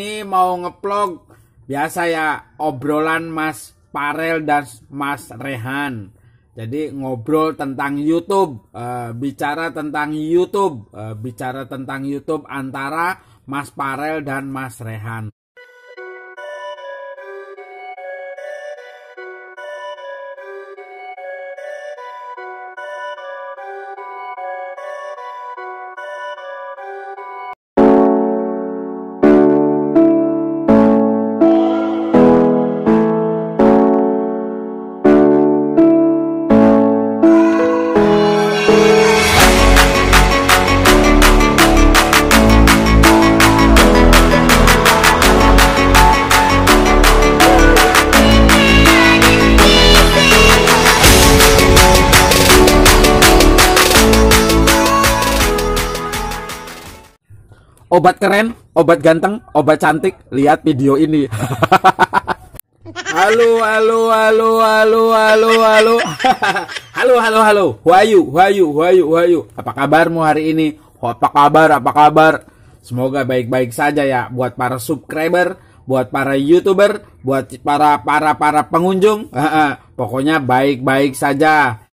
ini mau ngevlog biasa ya, obrolan Mas Farel dan Mas Rehan. Jadi ngobrol tentang YouTube, bicara tentang YouTube antara Mas Farel dan Mas Rehan. Obat keren, obat ganteng, obat cantik, lihat video ini. Halo. Halo. Who are you? Apa kabarmu hari ini? Apa kabar? Semoga baik-baik saja ya buat para subscriber, buat para YouTuber, buat para pengunjung. Pokoknya baik-baik saja.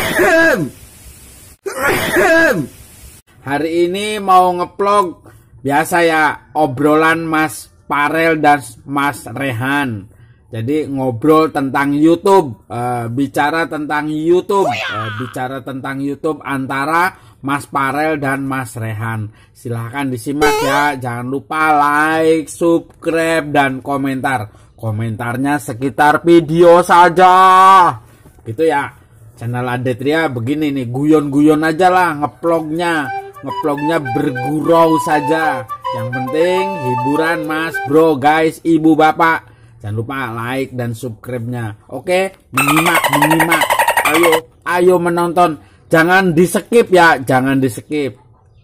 Hari ini mau ngevlog biasa ya, obrolan Mas Farel dan Mas Rehan. Jadi ngobrol tentang YouTube, bicara tentang YouTube antara Mas Farel dan Mas Rehan. Silahkan disimak ya, jangan lupa like, subscribe, dan komentar. Komentarnya sekitar video saja. Gitu ya, channel Adetria begini nih, guyon-guyon aja lah ngevlognya bergurau saja. Yang penting hiburan mas, bro, guys, ibu, bapak. Jangan lupa like dan subscribe-nya. Oke, menyimak. Ayo menonton. Jangan di-skip ya, jangan di-skip.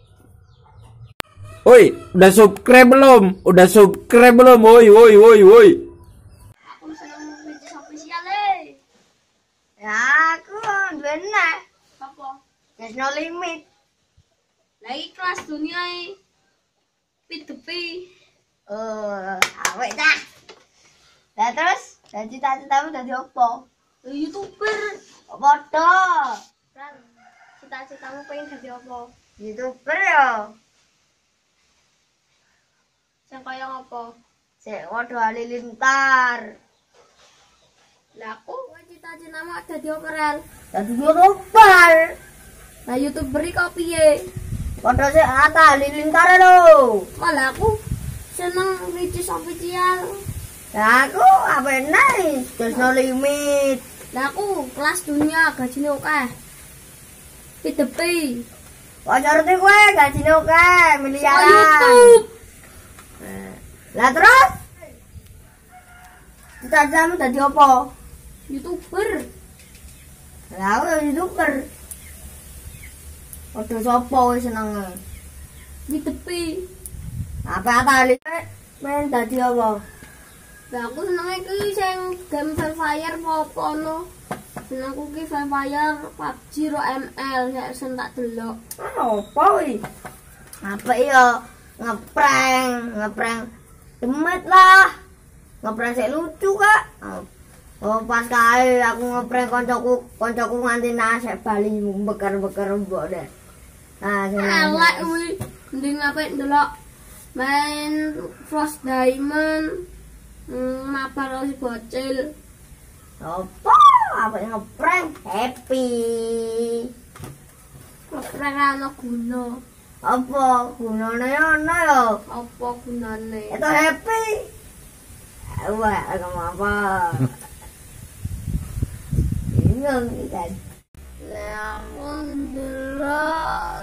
Woi, udah subscribe belum? Woi. Aku seneng video spesial ya, aku bener. Apa? There's no limit. Lagi kelas dunia P2P. Awet dah. Lah terus, dan cita-citamu dadi apa? YouTuber. Apa? Cita-citamu pengen dadi apa? YouTuber ya. Sing kaya apa? Sik waduh halilintar. Lah aku cita-citamu dadi apa, Rel? Dadi YouTuber. Lah YouTuber iki kok piye? Padha sik ata halilintar lho. Malah aku seneng video spesial. Lah aku apa enak, there's no limit. Lah aku kelas dunia gajine akeh. P2P. Kok ngerti kowe gajine akeh miliaran. YouTube. Lah terus? Cita-citamu dadi apa? YouTuber. Lah aku YouTuber. Padha sapa wis seneng? P2P. Apa tali? Main dadi apa? Lah aku senenge iki sing game Free Fire apa ono. Senengku ki Free Fire, PUBG, ML sing tak delok. Apa iki? Apa ya? Ngeprank. Demet lah. Ngeprank sik lucu kak. Oh pas kae aku ngeprank koncoku nganti nasek bali beker-beker mbok deh. Nah, elek kuwi. Mending apik ndelok main Frost Diamond. Mabar si bocil. Apa ngeprank happy. Ngeprank ana guna. Apa gunane ana ya? Apa gunane? Itu happy. Wah, kamu apa? Bingung kan. Alhamdulillah.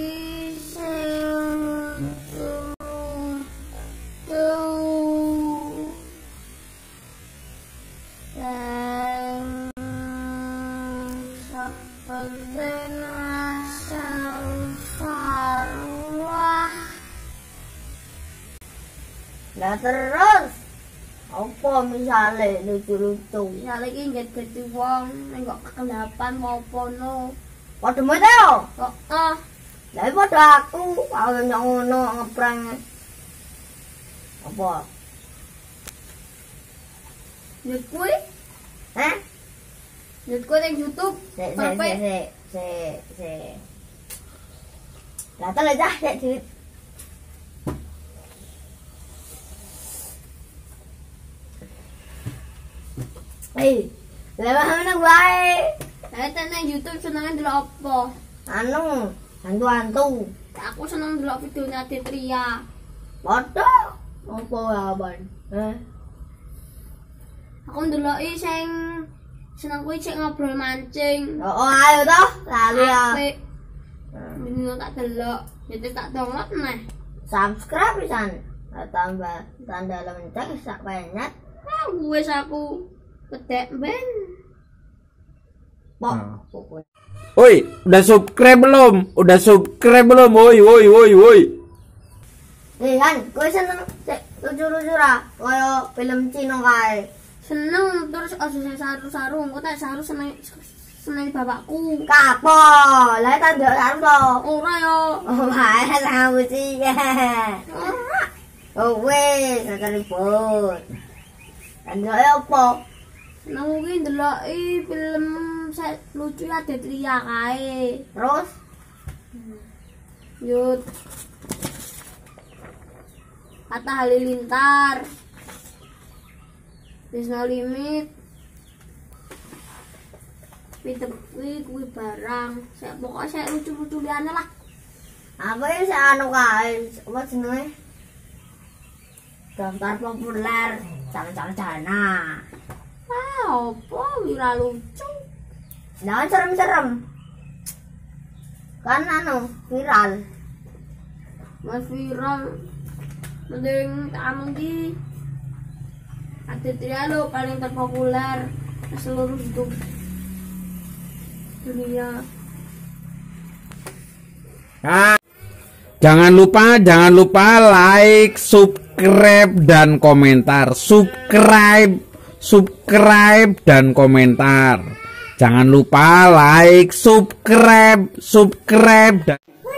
Lah terus apa misalnya lucu-lucu? Misalnya iki nggak jadi wong, nengok kegelapan mau pono. Padha mate yo. Heeh. Lah padha aku ngono ngeprank. Apa? Nyut kuwi, Hah? nyut kuwi ning YouTube. Sik. Lah tele cah sik duit. Lah mana wae? Lah nang YouTube senenge ndelok apa? Anu, hantu-hantu. Aku seneng ndelok videonya Aditria. Padha. Apa aban? Hah? Aku ndeloki sing seneng kuwi cek ngobrol mancing. Oh, ayo toh, lali ya. Apik. Minggu tak delok, jadi tak download neh. Subscribe pisan. Tambah tanda lonceng sak penyet. Wis aku pedek ben. Pok. Woi, udah subscribe belum? Udah subscribe belum? Woi. Han, kowe seneng lucu-lucu ra? Kaya film Cina kae. Seneng terus aja saru-saru, engko tak saru seneng bapakku. Kapo? Lah tak ndelok saru to. Ora yo. Oh, wae sama sih. Ora. Oh, wes, gak ribut. Kan apa? Seneng kuwi ndeloki film lucu Aditria kae. Terus Yut. Atta Halilintar. There's no limit. Kuwi barang. Saya pokoknya saya lucu-lucu liane lah. apa ya si anu kae? Apa jenenge? Daftar populer calon-calon. Apa wira lucu. Jangan serem-serem. Kan anu viral. Mas viral. Mending anu di Aditria lo paling terpopuler di seluruh dunia. Jangan lupa like, subscribe dan komentar. Subscribe dan komentar. Jangan lupa like, subscribe dan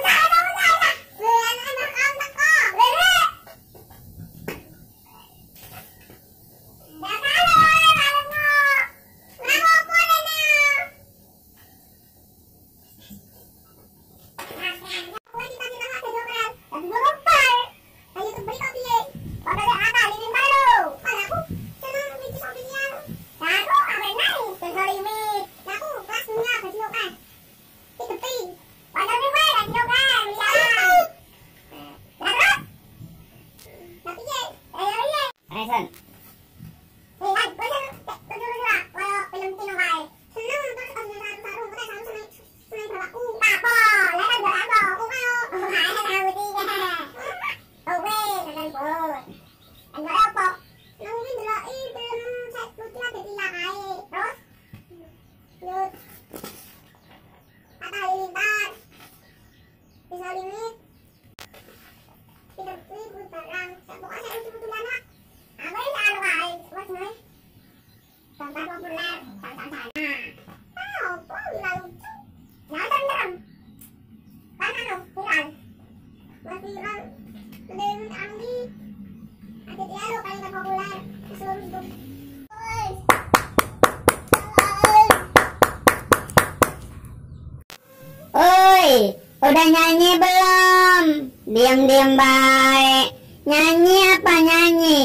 Oi, udah nyanyi belum? Diam-diam baik. Nyanyi apa nyanyi?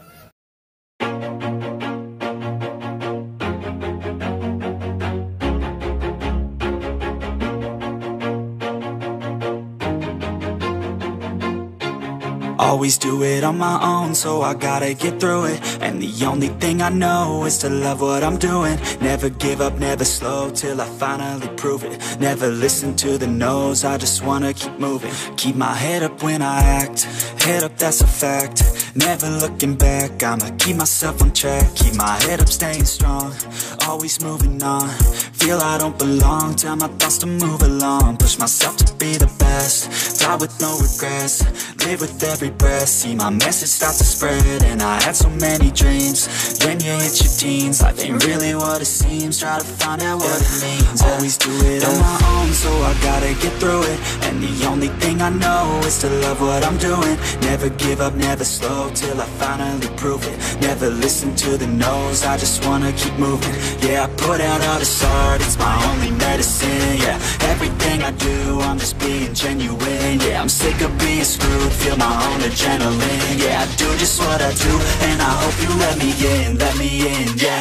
Always do it on my own, so I gotta get through it. And the only thing I know is to love what I'm doing. Never give up, never slow, till I finally prove it. Never listen to the no's, I just wanna keep moving. Keep my head up when I act, head up, that's a fact. Never looking back, I'ma keep myself on track. Keep my head up, staying strong, always moving on. Feel I don't belong, tell my thoughts to move along. Push myself to be the best, die with no regrets. Live with every breath, see my message start to spread. And I had so many dreams, when you hit your teens, life ain't really what it seems. Try to find out what it means. Always do it on my own, so I gotta get through it. And the only thing I know is to love what I'm doing. Never give up, never slow, till I finally prove it. Never listen to the no's, I just wanna keep moving. Yeah, I put out all this art, it's my only medicine. Yeah, everything I do, I'm just being genuine. Yeah, I'm sick of being screwed, feel my own adrenaline. Yeah, I do just what I do, and I hope you let me in, yeah.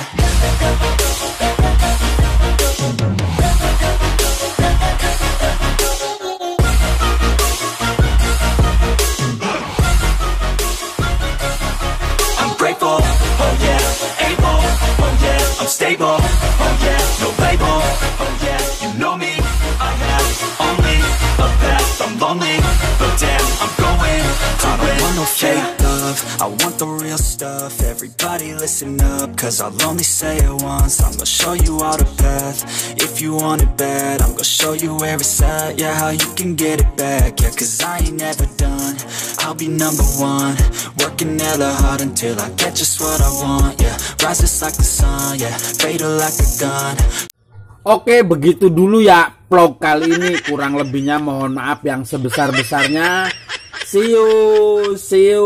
Grateful, oh yeah, able, oh yeah, I'm stable, oh yeah, no label, oh yeah, you know me, I have only a path, I'm lonely, but damn, I'm going to win. I don't want no fake love, I want the real stuff. Everybody listen up, cause I'll only say it once. I'm gonna show you all the path, if you want it bad. I'm gonna show you where it's at, yeah, how you can get it back. Yeah, cause I ain't never done, I'll be number one. Working hella hard until I get just what I want, yeah. Rises like the sun, yeah, fatal like a gun. Oke, begitu dulu ya vlog kali ini. Kurang lebihnya mohon maaf yang sebesar-besarnya. See you.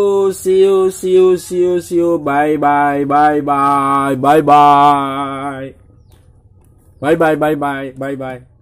Bye bye.